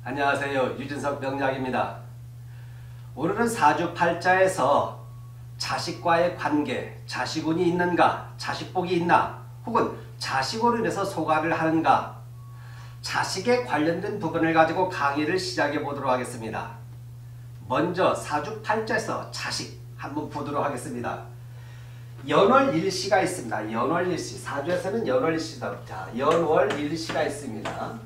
안녕하세요. 유진석 명약입니다. 오늘은 사주팔자에서 자식과의 관계, 자식운이 있는가, 자식복이 있나, 혹은 자식으로 인해서 소가를 하는가, 자식에 관련된 부분을 가지고 강의를 시작해 보도록 하겠습니다. 먼저 사주팔자에서 자식 한번 보도록 하겠습니다. 연월일시가 있습니다. 연월일시, 사주에서는 연월일시다. 자, 연월일시가 있습니다.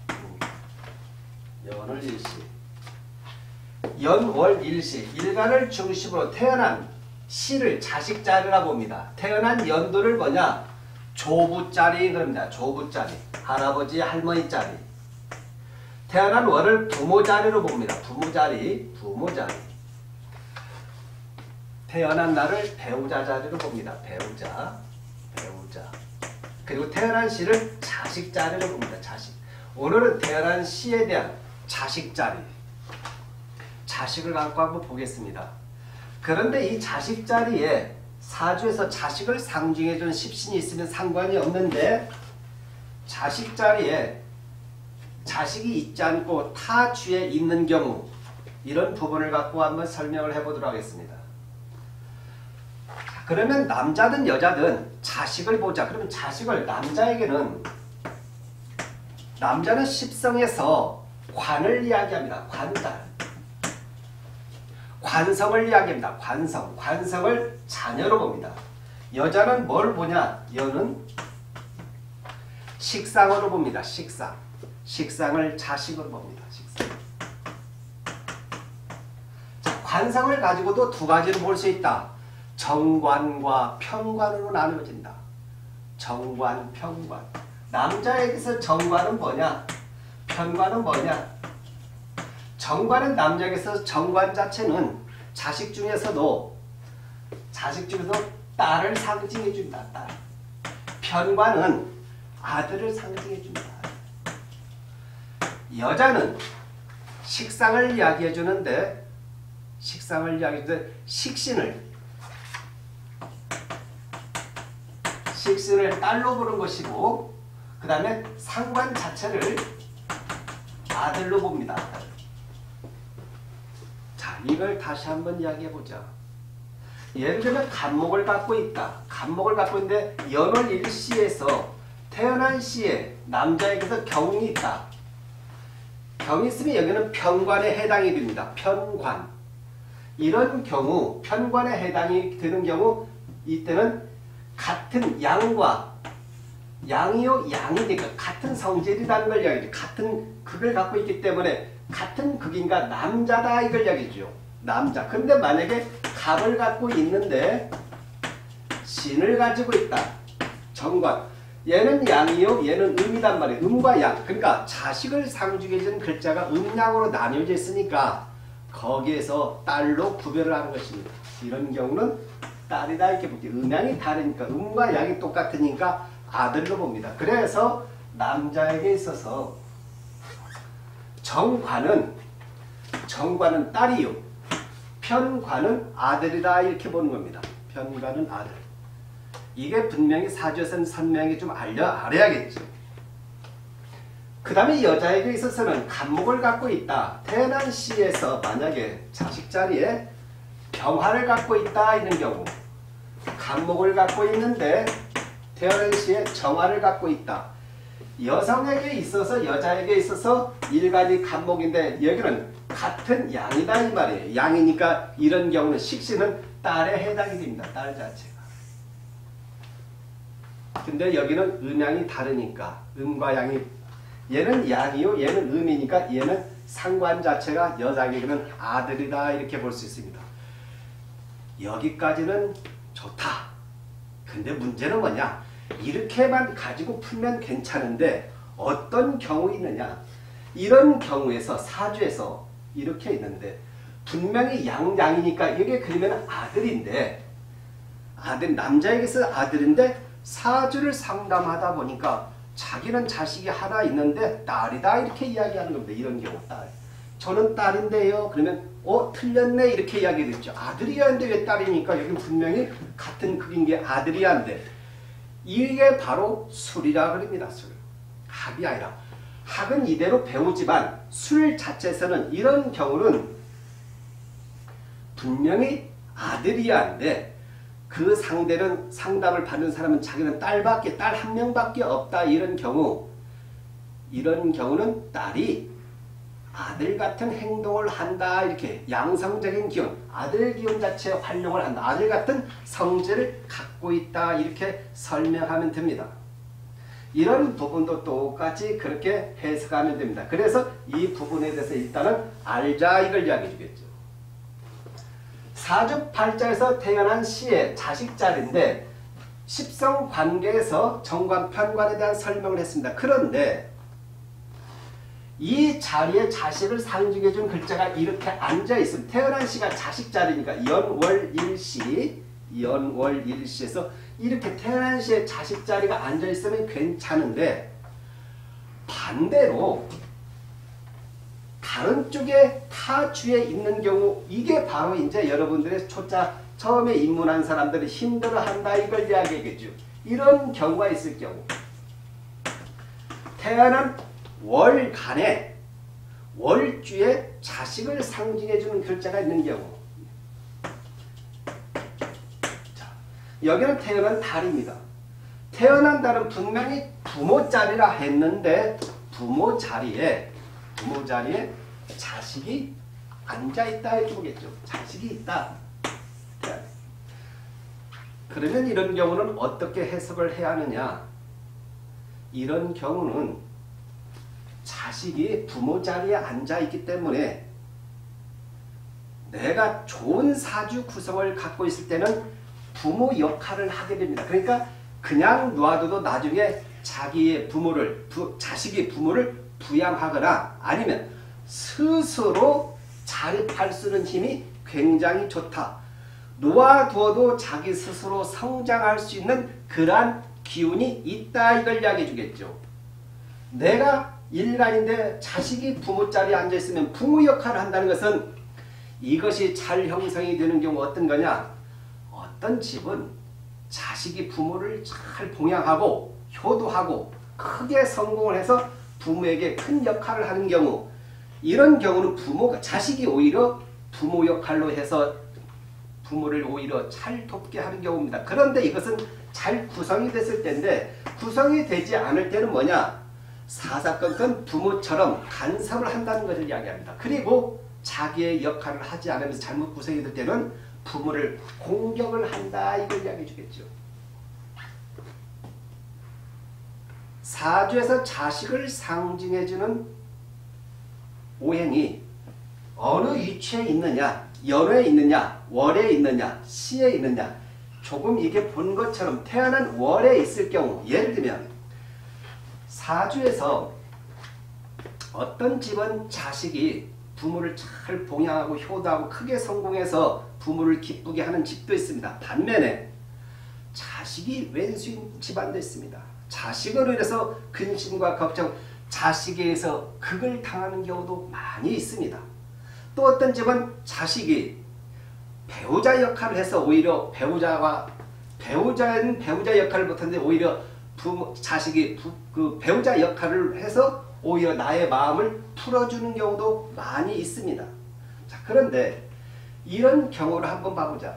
연월일시, 일간을 중심으로 태어난 시를 자식자리라 봅니다. 태어난 연도를 뭐냐? 조부자리 그럽니다. 조부자리, 할아버지 할머니자리. 태어난 월을 부모자리로 봅니다. 부모자리. 태어난 날을 배우자 자리로 봅니다. 배우자. 그리고 태어난 시를 자식 자리로 봅니다. 자식. 오늘은 태어난 시에 대한 자식 자리, 자식을 갖고 한번 보겠습니다. 그런데 이 자식 자리에 사주에서 자식을 상징해준 십신이 있으면 상관이 없는데, 자식 자리에 자식이 있지 않고 타 주에 있는 경우, 이런 부분을 갖고 한번 설명을 해보도록 하겠습니다. 그러면 남자든 여자든 자식을 보자. 그러면 자식을, 남자는 십성에서 관을 이야기합니다. 관성을 이야기합니다. 관성을 자녀로 봅니다. 여자는 뭘 보냐? 여는 식상으로 봅니다. 식상을 자식으로 봅니다. 자, 관성을 가지고도 두 가지를 볼 수 있다. 정관과 편관으로 나누어진다. 정관, 편관. 남자에게서 정관은 뭐냐? 편관은 뭐냐? 정관은 남자에게서 정관 자체는 자식 중에서도 딸을 상징해 준다. 딸. 편관은 아들을 상징해 준다. 여자는 식상을 이야기해 주는데, 식신을 딸로 보는 것이고, 그 다음에 상관 자체를 아들로 봅니다. 자, 이걸 다시 한번 이야기해 보자. 예를 들면 간목을 갖고 있다. 간목을 갖고 있는데 연월일시에서 태어난 시에 남자에게서 경이 있다. 경이 있으면 여기는 편관에 해당이 됩니다. 편관. 이런 경우, 편관에 해당이 되는 경우, 이때는 같은 양이니까 같은 성질이라는 걸 이야기해요. 같은 극을 갖고 있기 때문에 같은 극인가 남자다 이걸 이야기해요. 남자. 근데 만약에 갑을 갖고 있는데 신을 가지고 있다. 정관. 얘는 양이요, 얘는 음이단 말이에요. 음과 양. 그러니까 자식을 상징해주는 글자가 음양으로 나뉘어져 있으니까 거기에서 딸로 구별을 하는 것입니다. 이런 경우는 딸이다 이렇게 볼게요. 음양이 다르니까, 음과 양이 똑같으니까 아들로 봅니다. 그래서 남자에게 있어서 정관은 딸이요, 편관은 아들이다 이렇게 보는 겁니다. 편관은 아들. 이게 분명히 사주에서는 선명히 좀 알아야겠죠. 그 다음에 여자에게 있어서는 간목을 갖고 있다. 태어난 시에서 만약에 자식 자리에 병화를 갖고 있다 이런 경우, 간목을 갖고 있는데 태어난 시에 정화를 갖고 있다. 여성에게 있어서, 여자에게 있어서 일간이 간목인데 여기는 같은 양이다 이 말이에요. 양이니까 이런 경우는 식신은 딸에 해당이 됩니다. 딸 자체가. 근데 여기는 음양이 다르니까, 음과 양이, 얘는 양이요, 얘는 음이니까 얘는 상관 자체가 여자에게는 아들이다 이렇게 볼 수 있습니다. 여기까지는 좋다. 근데 문제는 뭐냐? 이렇게만 가지고 풀면 괜찮은데 어떤 경우 있느냐? 이런 경우에서 사주에서 이렇게 있는데 분명히 양이니까 이게 그러면 아들인데, 남자에게서 아들인데 사주를 상담하다 보니까 자기는 자식이 하나 있는데 딸이다 이렇게 이야기하는 겁니다. 이런 경우 딸. 저는 딸인데요. 그러면 틀렸네 이렇게 이야기했죠. 아들이야 하는데 왜 딸이니까 여기 분명히 같은 극인 게 아들이야 하는데, 이게 바로 술이라 그럽니다. 술. 합이 아니라 학은 이대로 배우지만 술 자체에서는 이런 경우는 분명히 아들이야 하는데 그 상대는 상담을 받는 사람은 자기는 딸 한 명밖에 없다 이런 경우는 딸이 아들 같은 행동을 한다 이렇게 양성적인 기운 아들 기운 자체의 활용을 한다 아들 같은 성질을 갖고 있다 이렇게 설명하면 됩니다. 이런 부분도 똑같이 그렇게 해석하면 됩니다. 그래서 이 부분에 대해서 일단은 알자 이걸 이야기해 주겠죠. 사주팔자에서 태어난 시의 자식자리인데 십성관계에서 정관, 편관에 대한 설명을 했습니다. 그런데 이 자리에 자식을 상징해 준 글자가 이렇게 앉아 있으면 태어난 시가 자식자리니까 연월일시에서 이렇게 태어난 시에 자식자리가 앉아 있으면 괜찮은데 반대로 다른 쪽에 타 주에 있는 경우 이게 바로 이제 여러분들의 초자 처음에 입문한 사람들이 힘들어한다 이걸 이야기하겠죠. 이런 경우가 있을 경우 태어난 월간에 월주에 자식을 상징해주는 글자가 있는 경우 자, 여기는 태어난 달입니다. 태어난 달은 분명히 부모 자리라 했는데 부모 자리에 자식이 앉아있다 이렇게 보겠죠. 자식이 있다. 그러면 이런 경우는 어떻게 해석을 해야 하느냐. 이런 경우는 자식이 부모 자리에 앉아있기 때문에 내가 좋은 사주 구성을 갖고 있을 때는 부모 역할을 하게 됩니다. 그러니까 그냥 놔둬도 나중에 자기의 자식이 부모를 부양하거나 아니면 스스로 자립할 수 있는 힘이 굉장히 좋다. 놓아두어도 자기 스스로 성장할 수 있는 그러한 기운이 있다 이걸 이야기해 주겠죠. 내가 일간인데 자식이 부모 자리에 앉아있으면 부모 역할을 한다는 것은 이것이 잘 형성이 되는 경우 어떤 거냐. 어떤 집은 자식이 부모를 잘 봉양하고 효도하고 크게 성공을 해서 부모에게 큰 역할을 하는 경우 이런 경우는 자식이 오히려 부모 역할로 해서 부모를 오히려 잘 돕게 하는 경우입니다. 그런데 이것은 잘 구성이 됐을 때인데 구성이 되지 않을 때는 뭐냐. 사사건건 부모처럼 간섭을 한다는 것을 이야기합니다. 그리고 자기의 역할을 하지 않으면서 잘못 구성이 될 때는 부모를 공격을 한다 이걸 이야기해 주겠죠. 사주에서 자식을 상징해주는 오행이 어느 위치에 있느냐, 연회에 있느냐, 월에 있느냐, 시에 있느냐 조금 이게 본 것처럼 태어난 월에 있을 경우 예를 들면 사주에서 어떤 집은 자식이 부모를 잘 봉양하고 효도하고 크게 성공해서 부모를 기쁘게 하는 집도 있습니다. 반면에 자식이 왼수인 집안도 있습니다. 자식으로 인해서 근심과 걱정, 자식에 의해서 극을 당하는 경우도 많이 있습니다. 또 어떤 집은 자식이 배우자 역할을 해서 오히려 배우자는 배우자 역할을 못하는데 오히려 자식이 배우자 역할을 해서 오히려 나의 마음을 풀어주는 경우도 많이 있습니다. 자, 그런데 이런 경우를 한번 봐보자.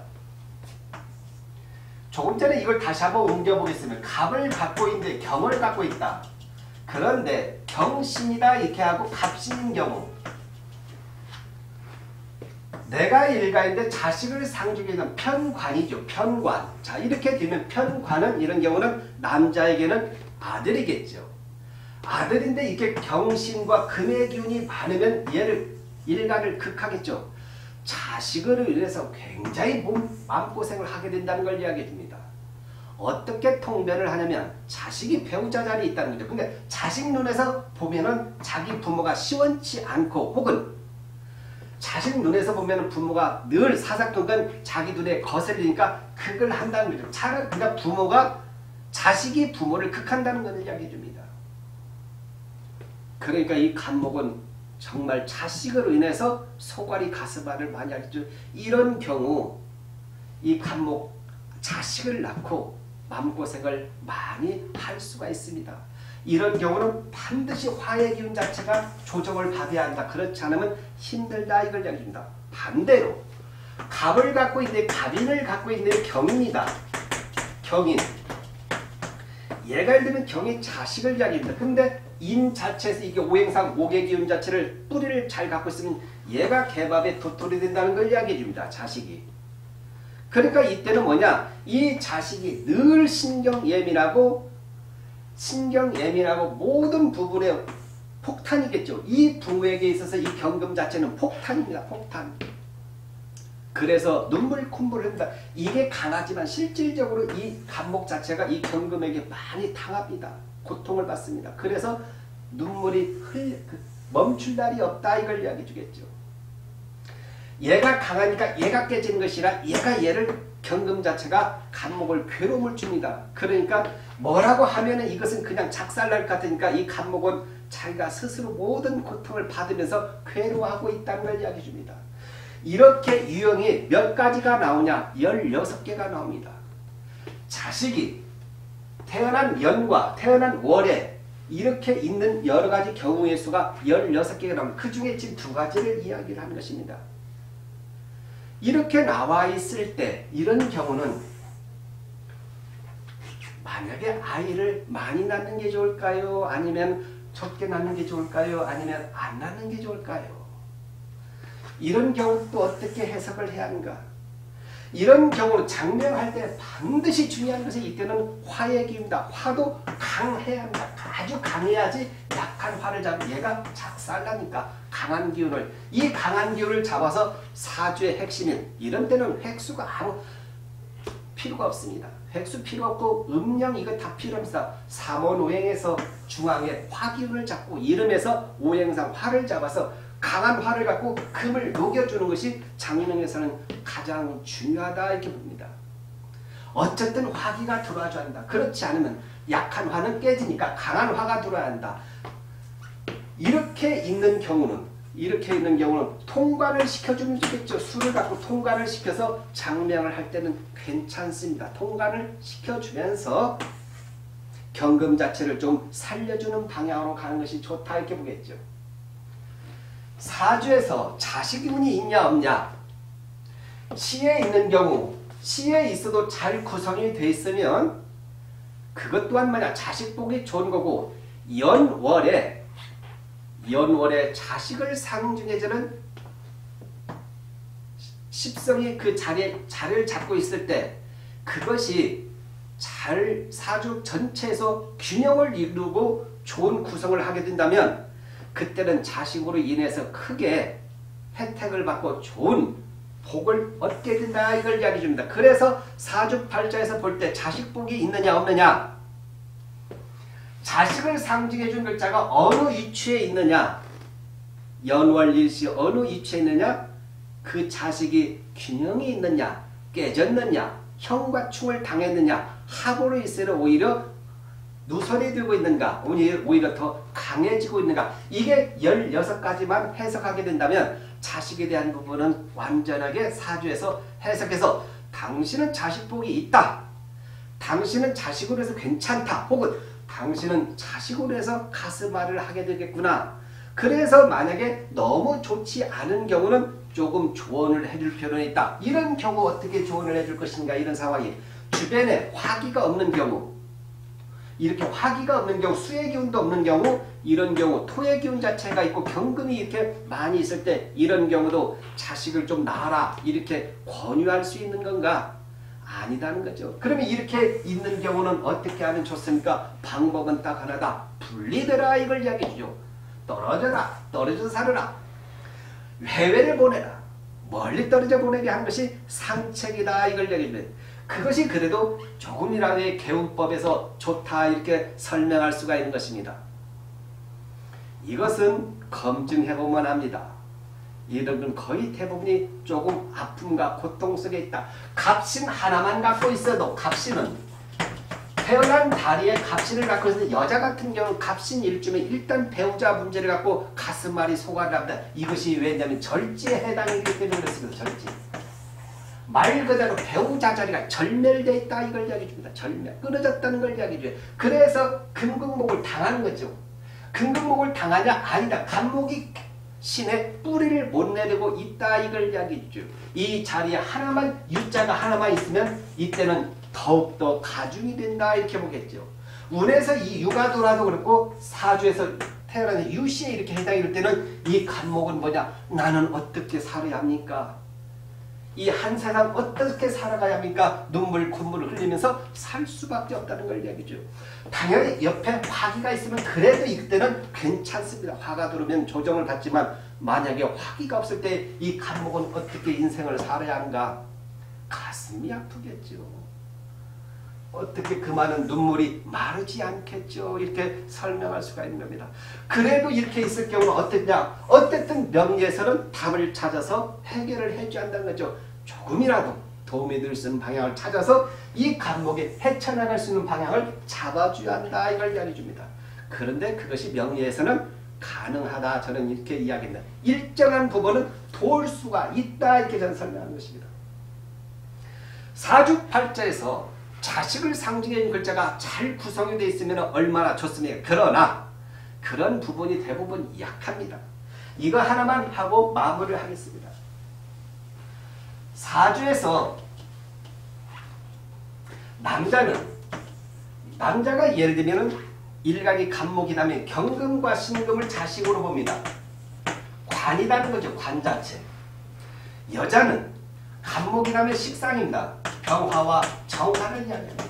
조금 전에 이걸 다시 한번 옮겨보겠습니다. 갑을 갖고 있는데 경을 갖고 있다. 그런데 경신이다 이렇게 하고 갑신인 경우 내가 일가인데 자식을 상징하는 편관이죠. 편관. 자, 이렇게 되면 편관은 이런 경우는 남자에게는 아들이겠죠. 아들인데 이렇게 경신과 금의 기운이 많으면 얘를 일간을 극하겠죠. 자식으로 인해서 굉장히 마음고생을 하게 된다는 걸 이야기해 줍니다. 어떻게 통변을 하냐면 자식이 배우자 자리에 있다는 거죠. 근데 자식 눈에서 보면은 자기 부모가 시원치 않고 혹은 자식 눈에서 보면 부모가 늘 사사건건 자기 눈에 거슬리니까 극을 한다는 거죠. 차라리 그러니까 자식이 부모를 극한다는 것을 이야기해 줍니다. 그러니까 이 간목은 정말 자식으로 인해서 소갈이 가슴앓이를 많이 하겠죠. 이런 경우 이 간목 자식을 낳고 마음고생을 많이 할 수가 있습니다. 이런 경우는 반드시 화의 기운 자체가 조정을 받아야 한다. 그렇지 않으면 힘들다 이걸 이야기합니다. 반대로 갑을 갖고 있는데 갑인을 갖고 있는 경인이다. 경인. 얘가 예를 들면 경인 자식을 이야기합니다. 근데 인 자체에서 이게 오행상 목의 기운 자체를 뿌리를 잘 갖고 있으면 얘가 개밥의 도토리 된다는 걸 이야기해 줍니다. 자식이. 그러니까 이때는 뭐냐? 이 자식이 늘 신경 예민하고 모든 부분에 폭탄이겠죠. 이 부부에게 있어서 이 경금 자체는 폭탄입니다. 폭탄. 그래서 눈물 콧물을 한다. 이게 강하지만 실질적으로 이 간목 자체가 이 경금에게 많이 당합니다. 고통을 받습니다. 그래서 눈물이 멈출 날이 없다 이걸 이야기해 주겠죠. 얘가 강하니까 얘가 깨지는 것이라 얘를 경금 자체가 간목을 괴로움을 줍니다. 그러니까 뭐라고 하면은 이것은 그냥 작살날 것 같으니까 이 간목은 자기가 스스로 모든 고통을 받으면서 괴로워하고 있다는 걸 이야기해 줍니다. 이렇게 유형이 몇 가지가 나오냐? 16개가 나옵니다. 자식이 태어난 연과 태어난 월에 이렇게 있는 여러 가지 경우의 수가 16개가 나옵니다. 그 중에 지금 2가지를 이야기를 하는 것입니다. 이렇게 나와 있을 때 이런 경우는 만약에 아이를 많이 낳는 게 좋을까요? 아니면 적게 낳는 게 좋을까요? 아니면 안 낳는 게 좋을까요? 이런 경우 또 어떻게 해석을 해야 하는가? 이런 경우는 장명할 때 반드시 중요한 것이 이때는 화의 기운이다. 화도 강해야 한다. 아주 강해야지 약한 화를 잡으면 얘가 작살나니까 강한 기운을 이 강한 기운을 잡아서 사주의 핵심인 이런 때는 획수가 아무 필요가 없습니다. 획수 필요 없고 음령 이거 다 필요 없습니다. 삼원오행에서 중앙에 화기운을 잡고 이름에서 오행상 화를 잡아서 강한 화를 갖고 금을 녹여주는 것이 장명에서는 가장 중요하다 이렇게 봅니다. 어쨌든 화기가 들어와줘야 한다. 그렇지 않으면 약한 화는 깨지니까 강한 화가 들어야 한다. 이렇게 있는 경우는 통관을 시켜주면 좋겠죠. 수를 갖고 통관을 시켜서 장명을 할 때는 괜찮습니다. 통관을 시켜주면서 경금 자체를 좀 살려주는 방향으로 가는 것이 좋다 이렇게 보겠죠. 사주에서 자식운이 있냐 없냐 시에 있는 경우 시에 있어도 잘 구성이 돼 있으면 그것 또한 만약 자식복이 좋은 거고 연월에 자식을 상징해주는 십성이 그 자리를 잡고 있을 때 그것이 잘 사주 전체에서 균형을 이루고 좋은 구성을 하게 된다면 그때는 자식으로 인해서 크게 혜택을 받고 좋은 복을 얻게 된다 이걸 이야기해 줍니다. 그래서 사주팔자에서 볼 때 자식복이 있느냐 없느냐 자식을 상징해 준 글자가 어느 위치에 있느냐 연월일시 어느 위치에 있느냐 그 자식이 균형이 있느냐 깨졌느냐 형과 충을 당했느냐 합으로 있으면 오히려 누설이 되고 있는가 오히려 더 강해지고 있는가 이게 16가지만 해석하게 된다면 자식에 대한 부분은 완전하게 사주에서 해석해서 당신은 자식복이 있다 당신은 자식으로 해서 괜찮다 혹은 당신은 자식으로 해서 가슴앓이를 하게 되겠구나 그래서 만약에 너무 좋지 않은 경우는 조금 조언을 해줄 필요는 있다 이런 경우 어떻게 조언을 해줄 것인가 이런 상황이 주변에 화기가 없는 경우 이렇게 화기가 없는 경우 수의 기운도 없는 경우 이런 경우 토의 기운 자체가 있고 경금이 이렇게 많이 있을 때 이런 경우도 자식을 좀 낳아라 이렇게 권유할 수 있는 건가? 아니다는 거죠. 그러면 이렇게 있는 경우는 어떻게 하면 좋습니까? 방법은 딱 하나다. 분리되라 이걸 이야기해 주죠. 떨어져라. 떨어져서 살아라. 해외를 보내라. 멀리 떨어져 보내게 한 것이 상책이다 이걸 이야기해 줍니다. 그것이 그래도 조금이라도 개운법에서 좋다 이렇게 설명할 수가 있는 것입니다. 이것은 검증해보면 합니다. 여러분 거의 대부분이 조금 아픔과 고통 속에 있다. 갑신 하나만 갖고 있어도 갑신은 태어난 다리에 갑신을 갖고 있는데 여자 같은 경우는 갑신 일주면 일단 배우자 문제를 갖고 가슴앓이 소가를 합니다. 이것이 왜냐하면 절지에 해당이기 때문에 그렇습니다. 절지. 말 그대로 배우자 자리가 절멸되어 있다 이걸 이야기해 줍니다. 절멸, 끊어졌다는 걸 이야기해 줘요. 그래서 금극목을 당하는 거죠. 금극목을 당하냐? 아니다. 간목이 신의 뿌리를 못 내리고 있다 이걸 이야기해 주죠. 이 자리에 하나만, 유자가 하나만 있으면 이때는 더욱더 가중이 된다 이렇게 보겠죠. 운에서 이 유가 돌아도 그렇고 사주에서 태어나는 유시에 이렇게 해당이 될 때는 이 간목은 뭐냐? 나는 어떻게 살아야 합니까? 이 한 세상 어떻게 살아가야 합니까? 눈물 콧물을 흘리면서 살 수밖에 없다는 걸 이야기죠. 당연히 옆에 화기가 있으면 그래도 이때는 괜찮습니다. 화가 들어오면 조정을 받지만 만약에 화기가 없을 때 이 간목은 어떻게 인생을 살아야 하는가? 가슴이 아프겠죠. 어떻게 그 많은 눈물이 마르지 않겠죠. 이렇게 설명할 수가 있는 겁니다. 그래도 이렇게 있을 경우는 어땠냐? 어쨌든 명리에서는 답을 찾아서 해결을 해줘야 한다는 거죠. 조금이라도 도움이 될 수 있는 방향을 찾아서 이 간목에 헤쳐나갈 수 있는 방향을 잡아줘야 한다. 이걸 이야기해 줍니다. 그런데 그것이 명리에서는 가능하다. 저는 이렇게 이야기합니다. 일정한 부분은 도울 수가 있다. 이렇게 저는 설명하는 것입니다. 사주팔자에서 자식을 상징하는 글자가 잘 구성이 되어 있으면 얼마나 좋습니까? 그러나 그런 부분이 대부분 약합니다. 이거 하나만 하고 마무리를 하겠습니다. 사주에서 남자가 예를 들면 일간이 간목이 다면 경금과 신금을 자식으로 봅니다. 관이라는 거죠. 관 자체. 여자는 간목이라면 식상입니다. 병화와 정화를 이야기합니다.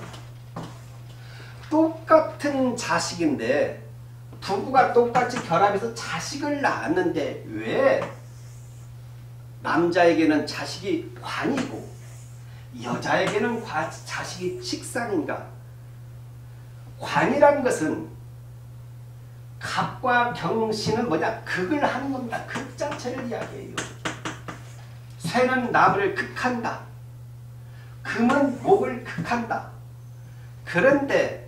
똑같은 자식인데 부부가 똑같이 결합해서 자식을 낳았는데 왜 남자에게는 자식이 관이고 여자에게는 자식이 식상인가? 관이라는 것은 갑과 경신은 뭐냐? 극을 하는 겁니다. 극 자체를 이야기해요. 쇠는 나무를 극한다. 금은 목을 극한다. 그런데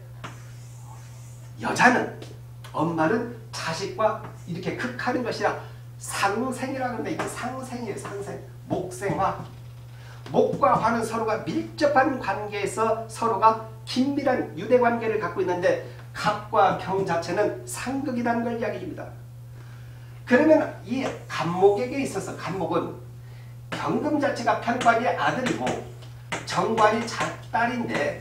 여자는, 엄마는 자식과 이렇게 극하는 것이라 상생이라고 합니다. 이게 상생이에요. 상생. 목생화. 목과 화는 서로가 밀접한 관계에서 서로가 긴밀한 유대관계를 갖고 있는데 갑과 경 자체는 상극이라는 걸 이야기해 줍니다. 그러면 이 간목에게 있어서 간목은 경금 자체가 편관이 아들이고 정관이 딸인데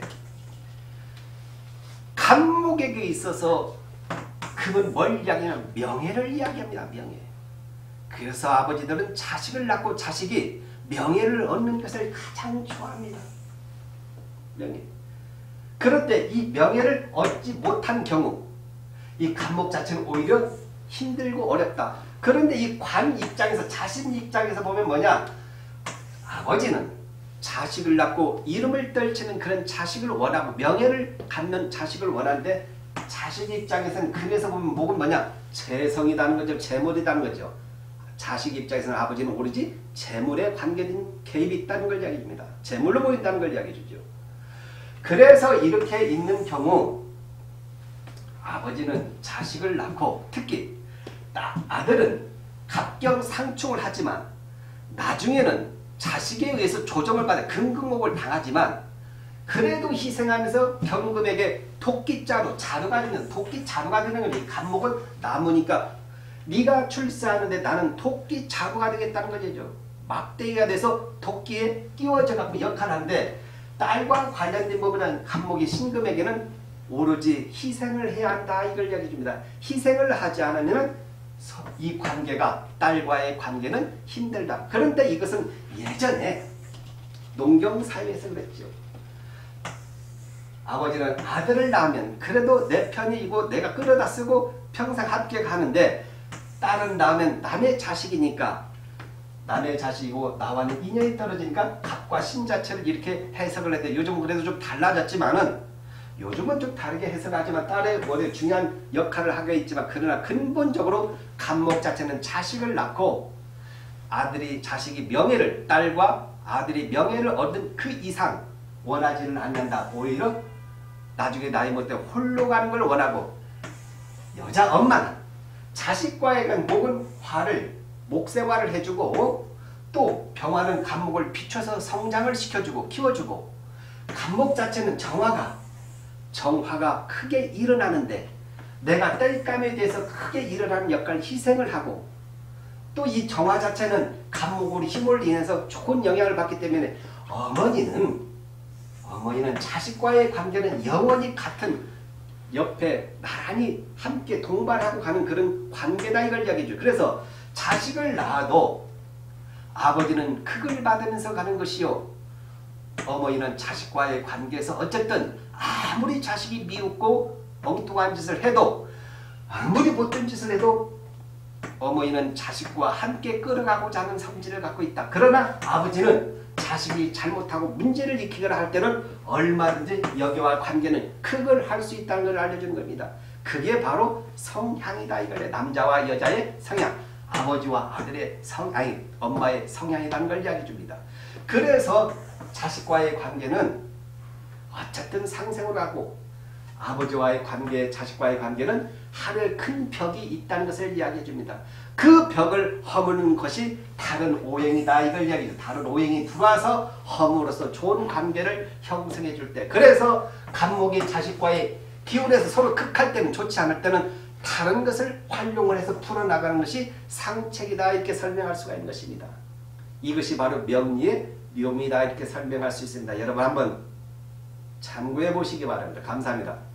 간목에게 있어서 금은 뭘 이야기하냐면 명예를 이야기합니다. 명예. 그래서 아버지들은 자식을 낳고 자식이 명예를 얻는 것을 가장 좋아합니다. 명예. 그런데 이 명예를 얻지 못한 경우 이 간목 자체는 오히려 힘들고 어렵다. 그런데 이 관 입장에서, 자신 입장에서 보면 뭐냐? 아버지는 자식을 낳고 이름을 떨치는 그런 자식을 원하고 명예를 갖는 자식을 원하는데 자식 입장에서는 금에서 보면 목은 뭐냐? 재성이라는 거죠. 재물이라는 거죠. 자식 입장에서는 아버지는 오로지 재물에 관계된 개입이 있다는 걸 이야기합니다. 재물로 보인다는 걸 이야기해 주죠. 그래서 이렇게 있는 경우 아버지는 자식을 낳고 특히 아들은 갑경상충을 하지만 나중에는 자식에 의해서 조정을 받아 금극목을 당하지만 그래도 희생하면서 경금에게 토끼자루, 자루가 되는, 토끼 자루가 되는 건 이 간목은 나무니까 네가 출세하는데 나는 토끼 자루가 되겠다는 거죠. 막대기가 돼서 토끼에 끼워져 갖고 역할을 하는데 딸과 관련된 부분은 간목이 신금에게는 오로지 희생을 해야 한다 이걸 이야기해 줍니다. 희생을 하지 않으면 이 관계가, 딸과의 관계는 힘들다. 그런데 이것은 예전에 농경사회에서 그랬죠. 아버지는 아들을 낳으면 그래도 내 편이고 내가 끌어다 쓰고 평생 합격하는데 딸은 낳으면 남의 자식이니까 남의 자식이고 나와는 인연이 떨어지니까 갑과 신 자체를 이렇게 해석을 했는데 요즘 그래도 좀 달라졌지만은 요즘은 좀 다르게 해석하지만 딸의 머리에 중요한 역할을 하게 있지만 그러나 근본적으로 간목 자체는 자식을 낳고 아들이 자식이 명예를 딸과 아들이 명예를 얻은 그 이상 원하지는 않는다. 오히려 나중에 나이 먹을 때 홀로 가는 걸 원하고 여자 엄마는 자식과의 목은 화를 목세화를 해주고 또 병화는 간목을 비춰서 성장을 시켜주고 키워주고, 간목 자체는 정화가 크게 일어나는데 내가 땔감에 대해서 크게 일어나는 역할 희생을 하고, 또 이 정화 자체는 간목으로 힘을 인해서 좋은 영향을 받기 때문에 어머니는 자식과의 관계는 영원히 같은 옆에 나란히 함께 동반하고 가는 그런 관계다 이걸 이야기해줘요. 그래서 자식을 낳아도 아버지는 극을 받으면서 가는 것이요, 어머니는 자식과의 관계에서 어쨌든 아무리 자식이 미웃고 엉뚱한 짓을 해도, 아무리 못된 짓을 해도 어머니는 자식과 함께 끌어가고자 하는 성질을 갖고 있다. 그러나 아버지는 자식이 잘못하고 문제를 일으키거나 할 때는 얼마든지 여기와 관계는 극을 할 수 있다는 걸 알려주는 겁니다. 그게 바로 성향이다 이거예요. 남자와 여자의 성향, 아버지와 아들의 성향, 엄마의 성향이라는 걸 이야기해 줍니다. 그래서 자식과의 관계는 어쨌든 상생을 하고, 아버지와의 관계, 자식과의 관계는 하늘 큰 벽이 있다는 것을 이야기해 줍니다. 그 벽을 허무는 것이 다른 오행이다 이걸 이야기해 줍니다. 다른 오행이 들어와서 허물어서 좋은 관계를 형성해 줄 때, 그래서 간목이 자식과의 기운에서 서로 극할 때는, 좋지 않을 때는 다른 것을 활용을 해서 풀어나가는 것이 상책이다 이렇게 설명할 수가 있는 것입니다. 이것이 바로 명리의 묘미다 이렇게 설명할 수 있습니다. 여러분 한번 참고해 보시기 바랍니다. 감사합니다.